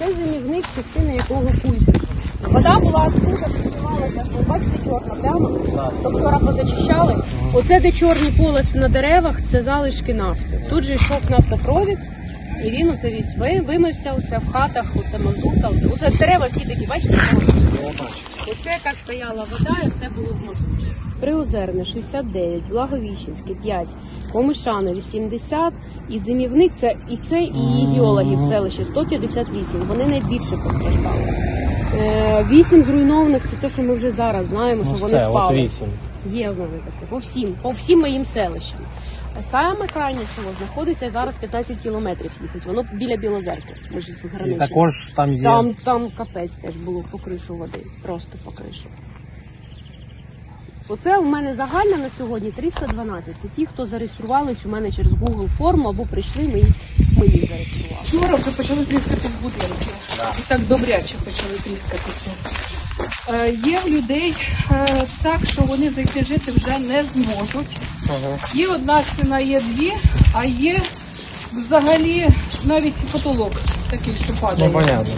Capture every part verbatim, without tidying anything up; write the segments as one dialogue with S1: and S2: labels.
S1: Це зимівник, частина якого культу. Вода була аж тут, піднімалася, ви бачите, чорна пляма, то вчора позачищали. Оце, де чорні полоси на деревах, це залишки нафти. Тут же йшов нафтопровід, і він оце весь вимився, оце в хатах, оце мазута, оце, оце дерева всі такі, бачите? Оце так стояла вода, і все було в мазуті. Приозерне шістдесят дев'ять, Благовіщенське п'ять, Комишане вісімдесят, і зимівник, це і це, і біологи в селищі сто п'ятдесят вісім, вони найбільше постраждали. Вісім зруйнованих, це те, що ми вже зараз знаємо, що
S2: ну,
S1: вони
S2: все,
S1: впали.
S2: От вісім.
S1: Є в мене таке, по всім, по всім моїм селищам. А саме крайнє село знаходиться зараз п'ятнадцять кілометрів їхать, воно біля Білозерки, ми ж з граничі.
S2: І також там є...
S1: Там, там капець теж було по кришу води, просто по кришу. Оце у мене загальна на сьогодні триста дванадцять. Це ті, хто зареєструвались у мене через Google форму або прийшли, ми їх, ми їх зареєстрували.
S3: Вчора вже почали тріскатись будинки. І так добряче почали тріскатися. Е, є в людей е, так, що вони зайти жити вже не зможуть.
S2: Ага.
S3: Є одна стіна, є дві, а є взагалі навіть потолок такий, що падає.
S2: Ну, понятно.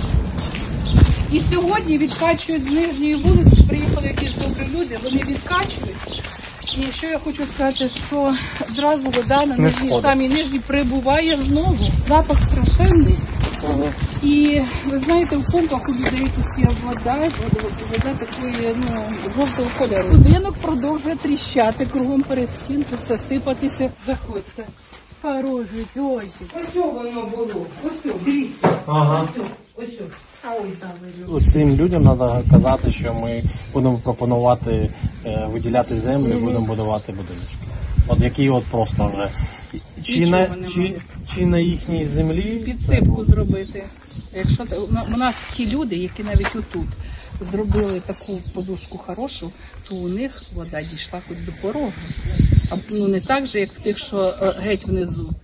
S3: І сьогодні відкачують з нижньої вулиці, приїхали якісь добрі люди, вони відкачують. І що я хочу сказати, що зразу вода на нижній, самій нижній прибуває знову. Запах страшенний.
S2: Ага.
S3: І ви знаєте, в помпах у людей тут є вода, вода такої, ну, жовтого кольору. Будинок продовжує тріщати, кругом перестінки, все сипатися. Заходьте. Хороший, ой.
S4: Ось воно було. Ось, дивіться.
S2: Ага.
S4: Ось, ось. А ось там.
S2: Цим людям треба казати, що ми будемо пропонувати е, виділяти землю, mm-hmm. будемо будувати будиночки. От які от просто вже. Чи на, чи, чи на їхній землі?
S3: Підсипку зробити. Якщо у нас ті люди, які навіть отут зробили таку подушку хорошу, то у них вода дійшла хоч до порогу. А ну не так же, як в тих, що геть внизу.